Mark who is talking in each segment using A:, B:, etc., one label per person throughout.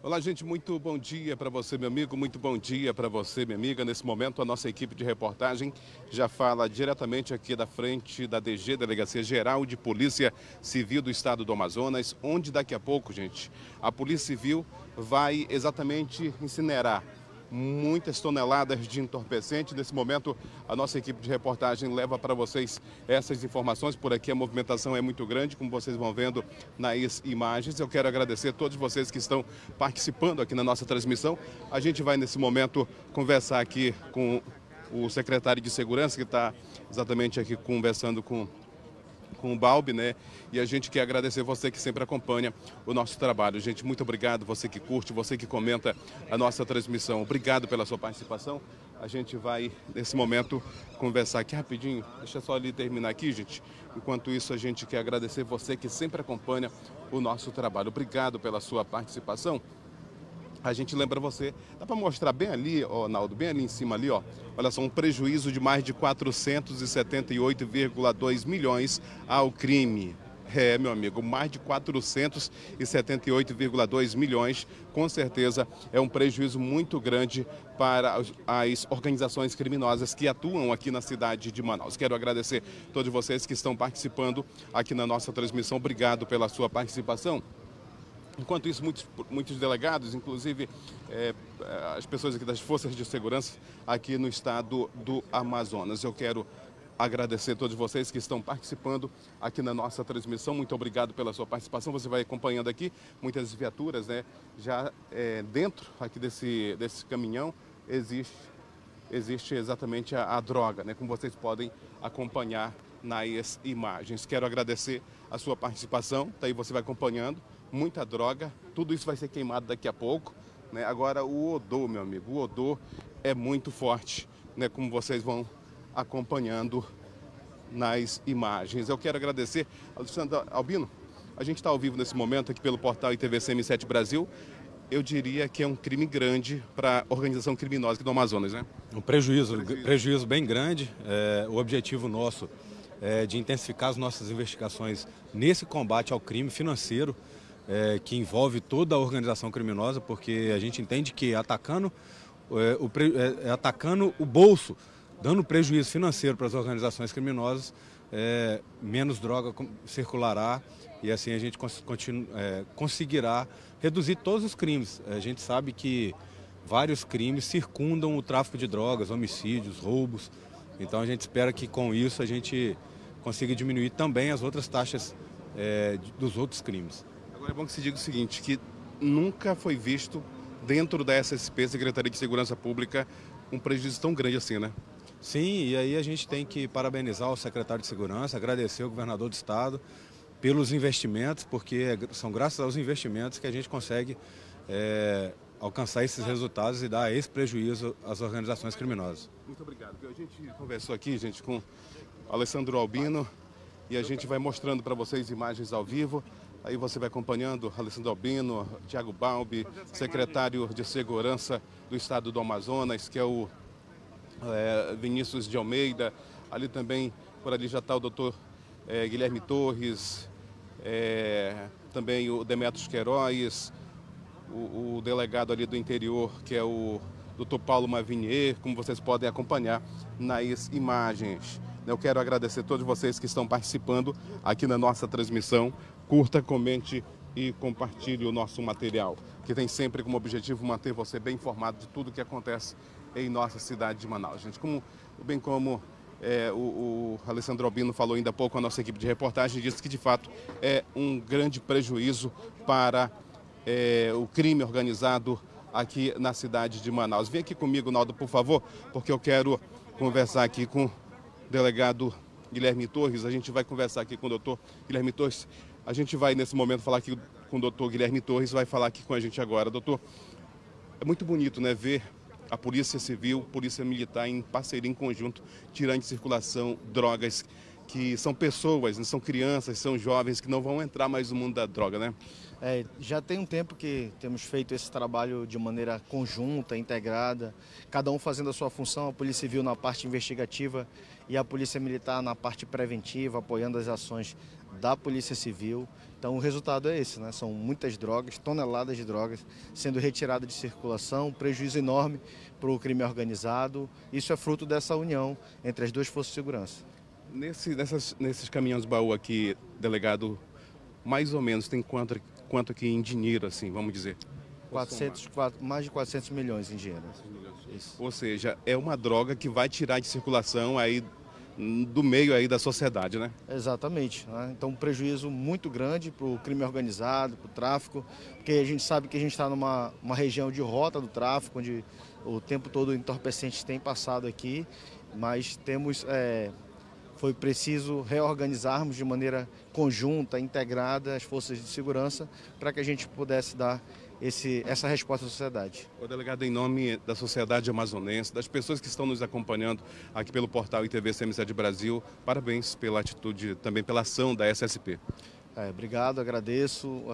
A: Olá, gente, muito bom dia para você, meu amigo, muito bom dia para você, minha amiga. Nesse momento, a nossa equipe de reportagem já fala diretamente aqui da frente da DG, Delegacia Geral de Polícia Civil do Estado do Amazonas, onde daqui a pouco, gente, a Polícia Civil vai exatamente incinerar muitas toneladas de entorpecente. Nesse momento, a nossa equipe de reportagem leva para vocês essas informações. Por aqui a movimentação é muito grande, como vocês vão vendo nas imagens. Eu quero agradecer a todos vocês que estão participando aqui na nossa transmissão. A gente vai, nesse momento, conversar aqui com o secretário de Segurança, que está exatamente aqui conversando com o Balbi, né? E a gente quer agradecer você que sempre acompanha o nosso trabalho. Gente, muito obrigado, você que curte, você que comenta a nossa transmissão. Obrigado pela sua participação. A gente vai, nesse momento, conversar aqui rapidinho. Deixa só ali terminar aqui, gente. Enquanto isso, a gente quer agradecer você que sempre acompanha o nosso trabalho. Obrigado pela sua participação. A gente lembra você, dá para mostrar bem ali, ó, Naldo, bem ali em cima ali, ó. Olha só, um prejuízo de mais de 478,2 milhões ao crime. É, meu amigo, mais de 478,2 milhões, com certeza é um prejuízo muito grande para as organizações criminosas que atuam aqui na cidade de Manaus. Quero agradecer a todos vocês que estão participando aqui na nossa transmissão. Obrigado pela sua participação. Enquanto isso, muitos delegados, inclusive as pessoas aqui das forças de segurança aqui no estado do Amazonas. Eu quero agradecer a todos vocês que estão participando aqui na nossa transmissão. Muito obrigado pela sua participação. Você vai acompanhando aqui muitas viaturas, né? Já dentro aqui desse caminhão existe exatamente a droga, né? Como vocês podem acompanhar nas imagens. Quero agradecer a sua participação. Daí você vai acompanhando. Muita droga, tudo isso vai ser queimado daqui a pouco, né? Agora o odor, meu amigo, o odor é muito forte, né? Como vocês vão acompanhando nas imagens. Eu quero agradecer, Alexandre Albino, a gente está ao vivo nesse momento aqui pelo portal ITV-CM7 Brasil. Eu diria que é um crime grande para a organização criminosa aqui do Amazonas, né?
B: Um prejuízo bem grande. O objetivo nosso é de intensificar as nossas investigações nesse combate ao crime financeiro, que envolve toda a organização criminosa, porque a gente entende que atacando o bolso, dando prejuízo financeiro para as organizações criminosas, menos droga circulará e assim a gente conseguirá reduzir todos os crimes. A gente sabe que vários crimes circundam o tráfico de drogas, homicídios, roubos. Então a gente espera que com isso a gente consiga diminuir também as outras taxas dos outros crimes.
A: Agora é bom que se diga o seguinte, que nunca foi visto dentro da SSP, Secretaria de Segurança Pública, um prejuízo tão grande assim, né?
B: Sim, e aí a gente tem que parabenizar o secretário de Segurança, agradecer ao governador do estado pelos investimentos, porque são graças aos investimentos que a gente consegue alcançar esses resultados e dar esse prejuízo às organizações criminosas.
A: Muito obrigado. A gente conversou aqui, gente, com Alessandro Albino e a gente vai mostrando para vocês imagens ao vivo. Aí você vai acompanhando Alessandro Albino, Thiago Balbi, secretário de Segurança do Estado do Amazonas, que é o Vinícius de Almeida. Ali também, por ali já está o doutor Guilherme Torres, também o Demetrios Queiroz, o delegado ali do interior, que é o doutor Paulo Mavinier, como vocês podem acompanhar nas imagens. Eu quero agradecer a todos vocês que estão participando aqui na nossa transmissão. Curta, comente e compartilhe o nosso material, que tem sempre como objetivo manter você bem informado de tudo o que acontece em nossa cidade de Manaus. Gente, bem como o Alessandro Albino falou ainda há pouco, a nossa equipe de reportagem disse que de fato é um grande prejuízo para o crime organizado aqui na cidade de Manaus. Vem aqui comigo, Naldo, por favor, porque eu quero conversar aqui com o delegado Guilherme Torres. A gente vai conversar aqui com o doutor Guilherme Torres. A gente vai, nesse momento, falar aqui com o doutor Guilherme Torres, vai falar aqui com a gente agora. Doutor, é muito bonito, né, ver a Polícia Civil, Polícia Militar em parceria, em conjunto, tirando de circulação drogas que são pessoas, são crianças, são jovens que não vão entrar mais no mundo da droga, né?
C: Já tem um tempo que temos feito esse trabalho de maneira conjunta, integrada, cada um fazendo a sua função, a Polícia Civil na parte investigativa e a Polícia Militar na parte preventiva, apoiando as ações da Polícia Civil. Então o resultado é esse, né? São muitas drogas, toneladas de drogas sendo retiradas de circulação, um prejuízo enorme para o crime organizado. Isso é fruto dessa união entre as duas forças de segurança.
A: Nesses caminhões baú aqui, delegado, mais ou menos tem quanto aqui em dinheiro, assim, vamos dizer?
C: Mais de 400 milhões em dinheiro.
A: Isso. Ou seja, é uma droga que vai tirar de circulação aí do meio aí da sociedade, né?
C: Exatamente, né? Então um prejuízo muito grande para o crime organizado, para o tráfico, porque a gente sabe que a gente está numa região de rota do tráfico, onde o tempo todo entorpecentes têm passado aqui, mas foi preciso reorganizarmos de maneira conjunta, integrada as forças de segurança para que a gente pudesse dar essa resposta à sociedade.
A: O delegado, em nome da sociedade amazonense, das pessoas que estão nos acompanhando aqui pelo portal ITV CM7 Brasil, parabéns pela atitude, também pela ação da SSP.
C: Obrigado, agradeço.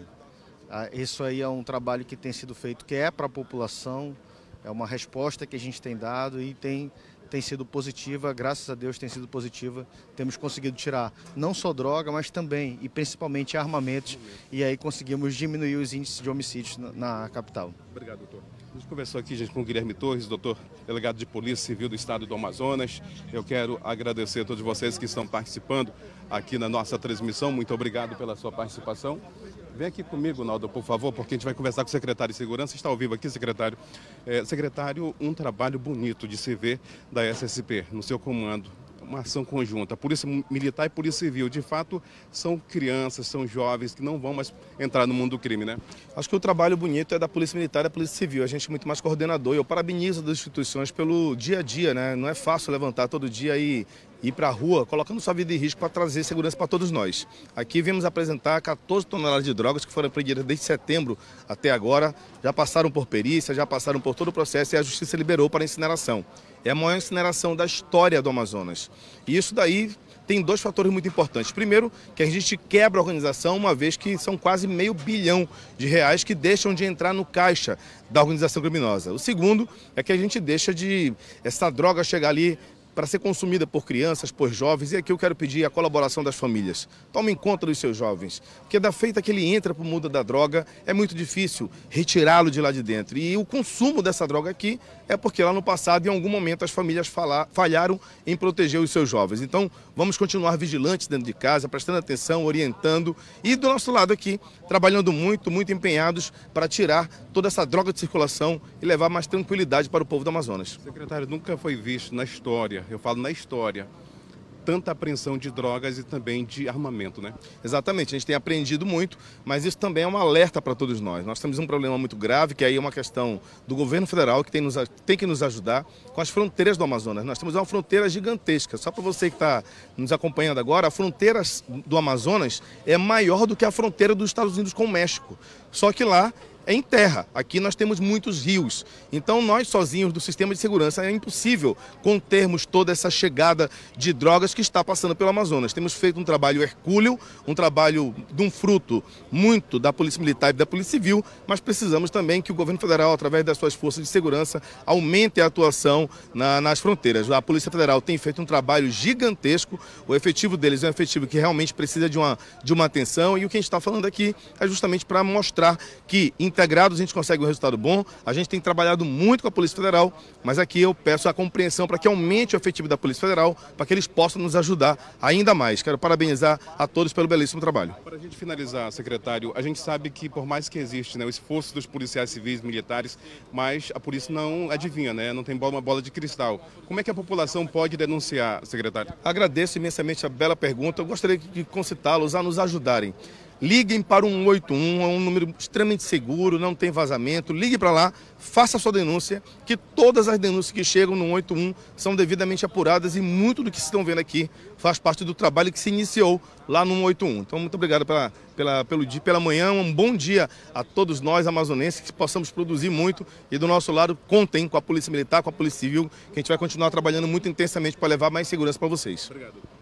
C: Isso aí é um trabalho que tem sido feito, que é para a população, é uma resposta que a gente tem dado e tem sido positiva, graças a Deus tem sido positiva. Temos conseguido tirar não só droga, mas também e principalmente armamentos, e aí conseguimos diminuir os índices de homicídios na capital.
A: Obrigado, doutor. A gente conversou aqui, gente, com o Guilherme Torres, doutor delegado de Polícia Civil do Estado do Amazonas. Eu quero agradecer a todos vocês que estão participando aqui na nossa transmissão. Muito obrigado pela sua participação. Vem aqui comigo, Naldo, por favor, porque a gente vai conversar com o secretário de Segurança. Está ao vivo aqui, secretário. Secretário, um trabalho bonito de se ver da SSP no seu comando. Uma ação conjunta, Polícia Militar e Polícia Civil. De fato, são crianças, são jovens que não vão mais entrar no mundo do crime, né?
D: Acho que o trabalho bonito é da Polícia Militar e da Polícia Civil. A gente é muito mais coordenador. Eu parabenizo as instituições pelo dia a dia, né? Não é fácil levantar todo dia e ir para a rua, colocando sua vida em risco para trazer segurança para todos nós. Aqui viemos apresentar 14 toneladas de drogas que foram apreendidas desde setembro até agora. Já passaram por perícia, já passaram por todo o processo e a Justiça liberou para incineração. É a maior incineração da história do Amazonas. E isso daí tem dois fatores muito importantes. Primeiro, que a gente quebra a organização, uma vez que são quase R$500 bilhão que deixam de entrar no caixa da organização criminosa. O segundo é que a gente deixa essa droga chegar ali para ser consumida por crianças, por jovens, e aqui eu quero pedir a colaboração das famílias. Tomem conta dos seus jovens, porque da feita que ele entra para o mundo da droga, é muito difícil retirá-lo de lá de dentro. E o consumo dessa droga aqui é porque lá no passado, em algum momento, as famílias falharam em proteger os seus jovens. Então, vamos continuar vigilantes dentro de casa, prestando atenção, orientando, e do nosso lado aqui, trabalhando muito, muito empenhados para tirar toda essa droga de circulação e levar mais tranquilidade para o povo do Amazonas.
A: Secretário, nunca foi visto na história, eu falo na história, tanta apreensão de drogas e também de armamento, né?
D: Exatamente, a gente tem aprendido muito, mas isso também é um alerta para todos nós. Nós temos um problema muito grave, que aí é uma questão do governo federal, que tem que nos ajudar com as fronteiras do Amazonas. Nós temos uma fronteira gigantesca. Só para você que está nos acompanhando agora, a fronteira do Amazonas é maior do que a fronteira dos Estados Unidos com o México. Só que lá é em terra. Aqui nós temos muitos rios. Então nós sozinhos do sistema de segurança é impossível contermos toda essa chegada de drogas que está passando pelo Amazonas. Temos feito um trabalho hercúleo, um trabalho de um fruto muito da Polícia Militar e da Polícia Civil, mas precisamos também que o governo federal, através das suas forças de segurança, aumente a atuação nas fronteiras. A Polícia Federal tem feito um trabalho gigantesco, o efetivo deles é um efetivo que realmente precisa de uma atenção, e o que a gente está falando aqui é justamente para mostrar que integrados a gente consegue um resultado bom. A gente tem trabalhado muito com a Polícia Federal, mas aqui eu peço a compreensão para que aumente o efetivo da Polícia Federal, para que eles possam nos ajudar ainda mais. Quero parabenizar a todos pelo belíssimo trabalho.
A: Para a gente finalizar, secretário, a gente sabe que por mais que existe, né, o esforço dos policiais civis, militares, mas a polícia não adivinha, né, não tem uma bola de cristal. Como é que a população pode denunciar, secretário?
D: Agradeço imensamente a bela pergunta. Eu gostaria de concitá-los a nos ajudarem. Liguem para o 181, é um número extremamente seguro, não tem vazamento. Ligue para lá, faça a sua denúncia, que todas as denúncias que chegam no 181 são devidamente apuradas, e muito do que vocês estão vendo aqui faz parte do trabalho que se iniciou lá no 181. Então, muito obrigado pelo dia, pela manhã. Um bom dia a todos nós amazonenses, que possamos produzir muito, e do nosso lado contem com a Polícia Militar, com a Polícia Civil, que a gente vai continuar trabalhando muito intensamente para levar mais segurança para vocês.
A: Obrigado.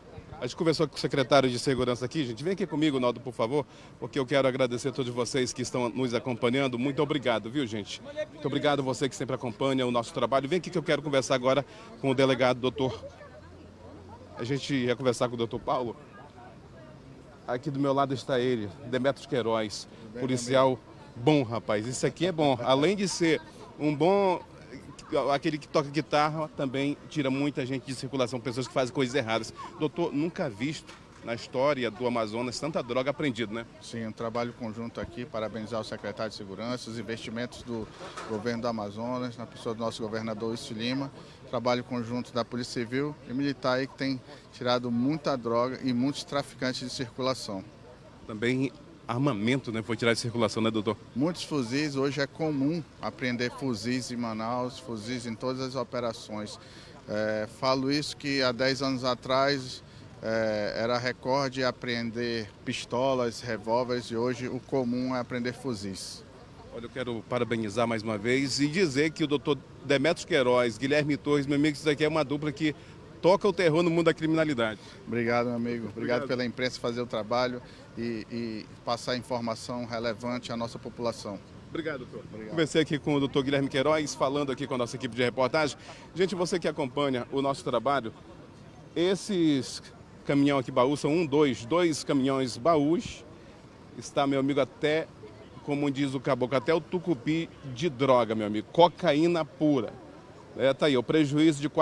A: A gente conversou com o secretário de Segurança aqui, gente. Vem aqui comigo, Naldo, por favor, porque eu quero agradecer a todos vocês que estão nos acompanhando. Muito obrigado, viu, gente? Muito obrigado a você que sempre acompanha o nosso trabalho. Vem aqui que eu quero conversar agora com o delegado, doutor. A gente ia conversar com o doutor Paulo. Aqui do meu lado está ele, Demetrios Queiroz, policial bom, rapaz. Isso aqui é bom. Além de ser um bom... Aquele que toca guitarra também tira muita gente de circulação, pessoas que fazem coisas erradas. Doutor, nunca visto na história do Amazonas tanta droga apreendida, né?
E: Sim, um trabalho conjunto aqui, parabenizar o secretário de Segurança, os investimentos do governo do Amazonas, na pessoa do nosso governador Wilson Lima, trabalho conjunto da Polícia Civil e Militar aí que tem tirado muita droga e muitos traficantes de circulação.
A: Também armamento, né? Foi tirado de circulação, né, doutor?
E: Muitos fuzis, hoje é comum apreender fuzis em Manaus, fuzis em todas as operações. Falo isso que há 10 anos atrás era recorde apreender pistolas, revólveres e hoje o comum é apreender fuzis.
A: Olha, eu quero parabenizar mais uma vez e dizer que o doutor Demetrios Queiroz, Guilherme Torres, meu amigo, isso daqui é uma dupla que toca o terror no mundo da criminalidade.
E: Obrigado, meu amigo. Obrigado pela imprensa fazer o trabalho e passar informação relevante à nossa população.
A: Obrigado, doutor. Obrigado. Conversei aqui com o doutor Guilherme Queiroz, falando aqui com a nossa equipe de reportagem. Gente, você que acompanha o nosso trabalho, esses caminhão aqui baú são dois caminhões baús. Está, meu amigo, até, como diz o caboclo, até o tucupi de droga, meu amigo. Cocaína pura. Tá aí, o prejuízo de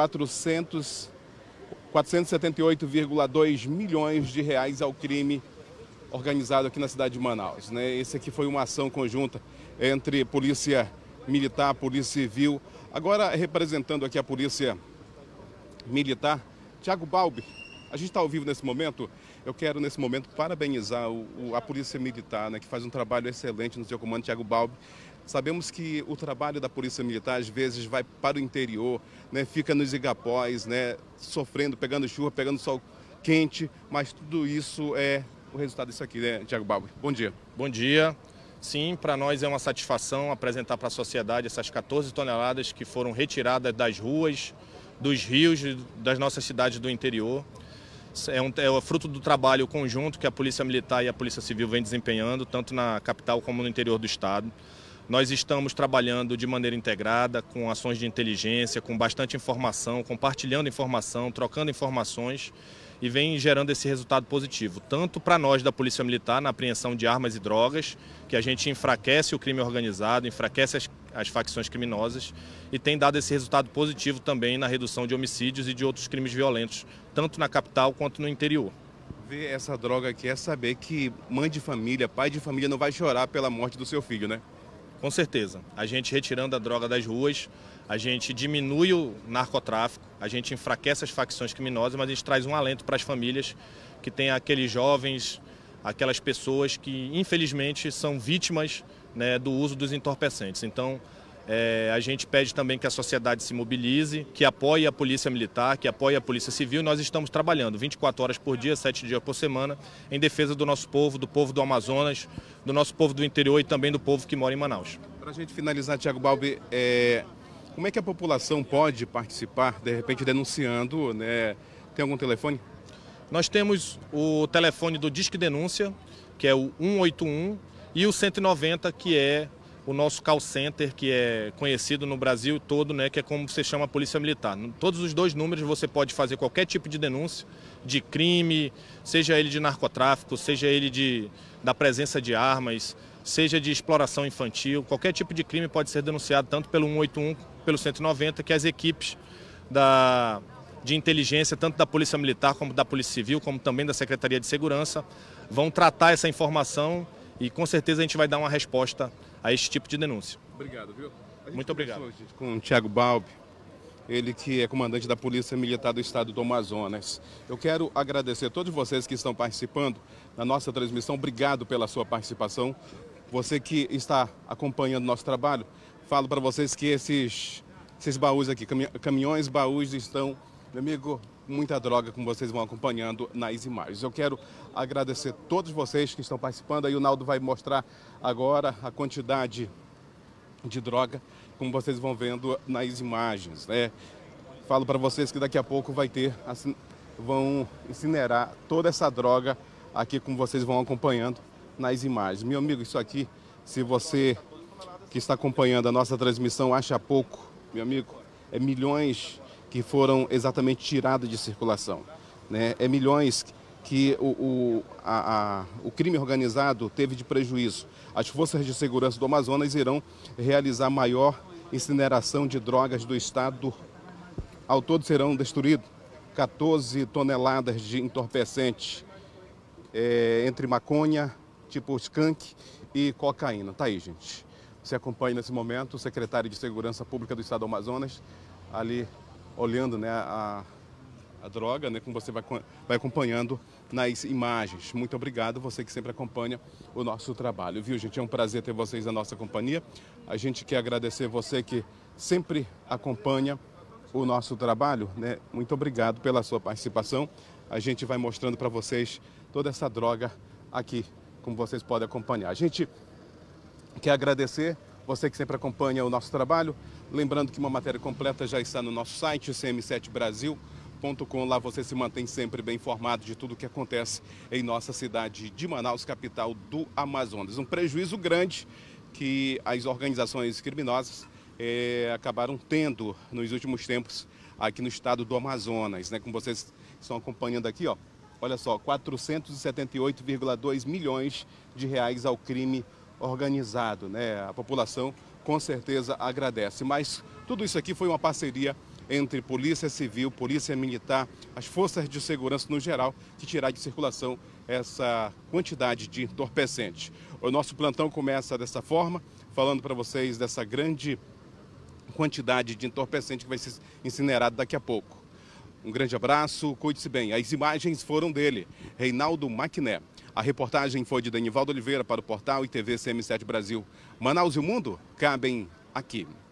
A: 478,2 milhões de reais ao crime organizado aqui na cidade de Manaus, né? Esse aqui foi uma ação conjunta entre Polícia Militar, Polícia Civil. Agora, representando aqui a Polícia Militar, Thiago Balbi. A gente está ao vivo nesse momento. Eu quero, nesse momento, parabenizar a Polícia Militar, né, que faz um trabalho excelente no seu comando, Thiago Balbi. Sabemos que o trabalho da Polícia Militar, às vezes, vai para o interior, né, fica nos igapós, né, sofrendo, pegando chuva, pegando sol quente, mas tudo isso é o resultado disso aqui, né, Thiago Balbi? Bom dia.
F: Bom dia. Sim, para nós é uma satisfação apresentar para a sociedade essas 14 toneladas que foram retiradas das ruas, dos rios, das nossas cidades do interior. É o fruto do trabalho conjunto que a Polícia Militar e a Polícia Civil vem desempenhando, tanto na capital como no interior do estado. Nós estamos trabalhando de maneira integrada, com ações de inteligência, com bastante informação, compartilhando informação, trocando informações e vem gerando esse resultado positivo, tanto para nós da Polícia Militar na apreensão de armas e drogas, que a gente enfraquece o crime organizado, enfraquece as facções criminosas e tem dado esse resultado positivo também na redução de homicídios e de outros crimes violentos, tanto na capital quanto no interior.
A: Ver essa droga aqui é saber que mãe de família, pai de família não vai chorar pela morte do seu filho, né?
F: Com certeza. A gente retirando a droga das ruas, a gente diminui o narcotráfico, a gente enfraquece as facções criminosas, mas a gente traz um alento para as famílias que tem aqueles jovens, aquelas pessoas que infelizmente são vítimas, né, do uso dos entorpecentes. Então, a gente pede também que a sociedade se mobilize, que apoie a Polícia Militar, que apoie a Polícia Civil. Nós estamos trabalhando 24 horas por dia, 7 dias por semana, em defesa do nosso povo, do povo do Amazonas, do nosso povo do interior e também do povo que mora em Manaus.
A: Para a gente finalizar, Thiago Balbi, como é que a população pode participar, de repente denunciando, né? Tem algum telefone?
F: Nós temos o telefone do Disque Denúncia, que é o 181, e o 190, que é o nosso call center, que é conhecido no Brasil todo, né, que é como se chama a Polícia Militar. Todos os dois números você pode fazer qualquer tipo de denúncia de crime, seja ele de narcotráfico, seja ele da presença de armas, seja de exploração infantil. Qualquer tipo de crime pode ser denunciado tanto pelo 181, pelo 190, que as equipes de inteligência, tanto da Polícia Militar como da Polícia Civil, como também da Secretaria de Segurança, vão tratar essa informação e com certeza a gente vai dar uma resposta a este tipo de denúncia.
A: Obrigado, viu?
F: Muito obrigado.
A: Gente, com o Thiago Balbi, ele que é comandante da Polícia Militar do Estado do Amazonas. Eu quero agradecer a todos vocês que estão participando na nossa transmissão. Obrigado pela sua participação. Você que está acompanhando nosso trabalho, falo para vocês que esses baús aqui, caminhões baús estão, meu amigo, muita droga, como vocês vão acompanhando nas imagens. Eu quero agradecer a todos vocês que estão participando. Aí o Naldo vai mostrar agora a quantidade de droga, como vocês vão vendo nas imagens, né? Falo para vocês que daqui a pouco vai ter, assim, vão incinerar toda essa droga aqui, como vocês vão acompanhando nas imagens. Meu amigo, isso aqui, se você que está acompanhando a nossa transmissão acha pouco, meu amigo, é milhões que foram exatamente tirados de circulação, né? É milhões que o crime organizado teve de prejuízo. As forças de segurança do Amazonas irão realizar a maior incineração de drogas do estado. Ao todo serão destruídos 14 toneladas de entorpecentes, entre maconha, tipo skunk, e cocaína. Tá aí, gente. Você acompanha nesse momento o secretário de Segurança Pública do estado do Amazonas, ali olhando, né, a droga, né, como você vai acompanhando nas imagens. Muito obrigado, você que sempre acompanha o nosso trabalho, viu, gente? É um prazer ter vocês na nossa companhia. A gente quer agradecer você que sempre acompanha o nosso trabalho, né? Muito obrigado pela sua participação. A gente vai mostrando para vocês toda essa droga aqui, como vocês podem acompanhar. A gente quer agradecer você que sempre acompanha o nosso trabalho. Lembrando que uma matéria completa já está no nosso site, cm7brasil.com. Lá você se mantém sempre bem informado de tudo o que acontece em nossa cidade de Manaus, capital do Amazonas. Um prejuízo grande que as organizações criminosas acabaram tendo nos últimos tempos aqui no estado do Amazonas, né? Como vocês estão acompanhando aqui, ó, olha só, 478,2 milhões de reais ao crime organizado, né? A população com certeza agradece, mas tudo isso aqui foi uma parceria entre Polícia Civil, Polícia Militar, as forças de segurança no geral, que tirar de circulação essa quantidade de entorpecente. O nosso plantão começa dessa forma, falando para vocês dessa grande quantidade de entorpecente que vai ser incinerado daqui a pouco. Um grande abraço, cuide-se bem. As imagens foram dele, Reinaldo Maquiné. A reportagem foi de Danivaldo Oliveira para o portal e TV CM7 Brasil. Manaus e o mundo cabem aqui.